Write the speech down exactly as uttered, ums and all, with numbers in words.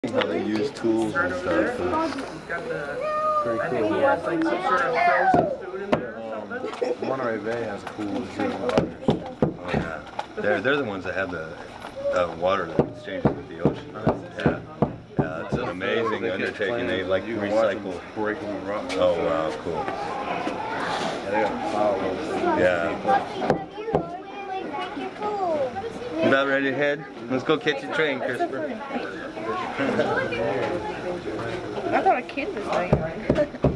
How they use tools and stuff. Pretty cool. I think he has like some sort of frozen food in there or something. Monterey Bay has cool zero waters. Oh yeah. They're, they're the ones that have the uh, water that exchanges with the ocean. Yeah. Yeah, it's an amazing undertaking. They like recycle. Breaking the rocks. Oh wow, cool. Yeah, they got power. Yeah. You about ready to head? Let's go catch a train, Christopher. I thought a kid was there.